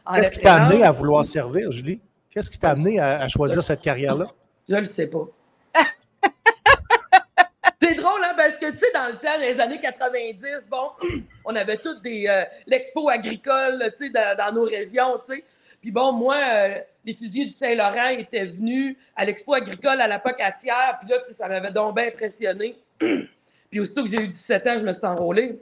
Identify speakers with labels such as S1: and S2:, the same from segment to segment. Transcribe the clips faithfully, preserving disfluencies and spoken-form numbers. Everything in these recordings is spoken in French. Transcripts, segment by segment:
S1: en
S2: Qu'est-ce qui t'a amené à vouloir servir, Julie? Qu'est-ce qui t'a amené à, à choisir cette carrière-là?
S1: Je le sais pas. C'est drôle, hein, parce que, tu sais, dans le temps, dans les années quatre-vingt-dix, bon, on avait toutes des... Euh, l'expo agricole, tu sais, dans, dans nos régions, tu sais. Puis bon, moi, euh, les fusiliers du Saint-Laurent étaient venus à l'expo agricole à la Pocatière, puis là, tu sais, ça m'avait donc bien impressionné. Puis aussitôt que j'ai eu dix-sept ans, je me suis enrôlée.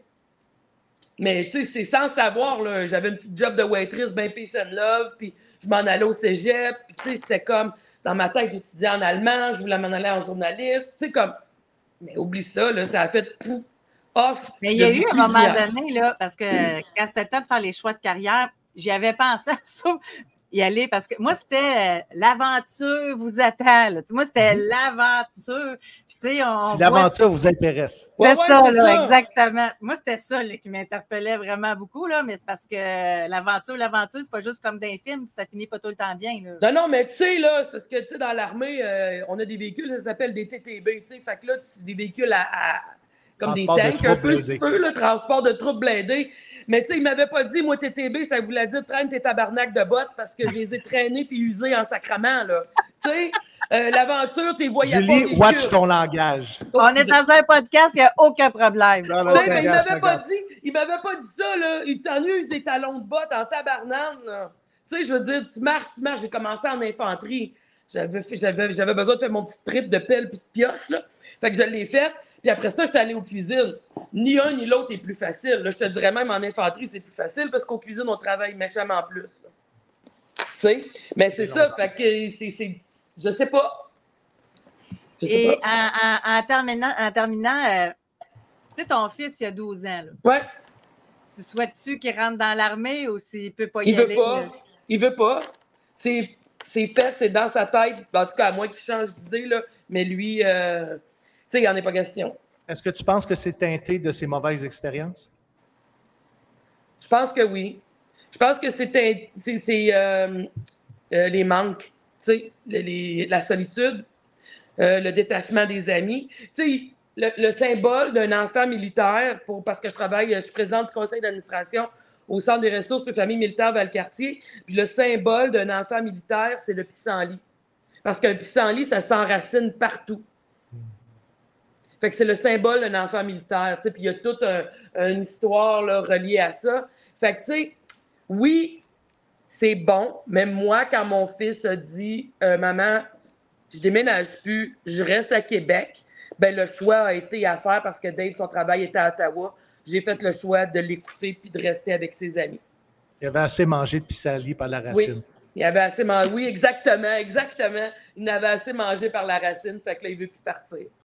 S1: Mais, tu sais, c'est sans savoir, là, j'avais une petite job de waitress, ben peace and love, puis je m'en allais au cégep, puis tu sais, c'était comme, dans ma tête, j'étudiais en allemand, je voulais m'en aller en journaliste, tu sais, comme... Mais oublie ça, là, ça a fait pouf, off.
S3: Mais il y a eu un moment donné, là, parce que quand c'était le temps de faire les choix de carrière, j'y avais pensé à ça, y aller, parce que moi, c'était euh, l'aventure vous attend. Là. Moi, c'était mm-hmm. l'aventure. Puis, tu sais, on.
S2: Si l'aventure vous intéresse.
S3: C'est ouais, ça, ouais, là, ça, exactement. Moi, c'était ça là, qui m'interpellait vraiment beaucoup, là, mais c'est parce que l'aventure, l'aventure, c'est pas juste comme dans les films, ça finit pas tout le temps bien. Là.
S1: Non, non, mais tu sais, là, c'est parce que, tu sais, dans l'armée, euh, on a des véhicules, ça s'appelle des T T B, tu sais. Fait que là, c'est des véhicules à. à comme transport des tanks, un peu si tu veux, le transport de troupes blindées. Mais tu sais, il m'avait pas dit, moi, T T B, ça voulait dire traîne tes tabarnaks de bottes parce que je les ai traînés puis usés en sacrament, là. Tu sais, euh, l'aventure, t'es voyageurs.
S2: Julie, watch ton langage.
S3: On est dans un podcast, il n'y a aucun problème.
S2: Non, non,
S1: mais, mais il m'avait pas dit, il m'avait pas dit ça, là. Il t'en use des talons de bottes en tabarnane, là. Tu sais, je veux dire, tu marches, tu marches. J'ai commencé en infanterie. J'avais, j'avais, j'avais besoin de faire mon petit trip de pelle puis de pioche, là. Fait que je l'ai fait. Puis après ça, j'étais allée aux cuisines. Ni un ni l'autre est plus facile. Là, je te dirais même en infanterie, c'est plus facile parce qu'aux cuisines, on travaille méchamment plus. Tu sais? Mais c'est ça. Fait que c'est, c'est. Je sais pas.
S3: Je sais Et pas. En, en, en terminant, en terminant euh, tu sais, ton fils, il a douze ans. Là.
S1: Ouais.
S3: Tu souhaites-tu qu'il rentre dans l'armée ou s'il ne peut pas y
S1: il
S3: aller?
S1: Il veut pas. Là? Il veut pas. C'est, c'est fait, c'est dans sa tête. En tout cas, à moins qu'il change d'idée, là. Mais lui. Euh... Tu sais, il n'y en a pas question.
S2: Est-ce que tu penses que c'est teinté de ses mauvaises expériences?
S1: Je pense que oui. Je pense que c'est, teinté, c'est, c'est euh, euh, les manques, tu sais, les, la solitude, euh, le détachement des amis. Tu sais, le, le symbole d'un enfant militaire, pour, parce que je travaille, je suis présidente du conseil d'administration au Centre des ressources pour familles militaires Valcartier, puis le symbole d'un enfant militaire, c'est le pissenlit. Parce qu'un pissenlit, ça s'enracine partout. Fait que c'est le symbole d'un enfant militaire, tu sais, puis il y a toute un, une histoire là, reliée à ça. Fait que, tu sais, oui, c'est bon, mais moi, quand mon fils a dit euh, « Maman, je déménage plus, je reste à Québec », ben le choix a été à faire parce que Dave, son travail était à Ottawa. J'ai fait le choix de l'écouter puis de rester avec ses amis.
S2: Il avait assez mangé de pissenlit par la racine.
S1: Oui, il avait assez mangé, oui, exactement, exactement. Il avait assez mangé par la racine, fait que là, il ne veut plus partir.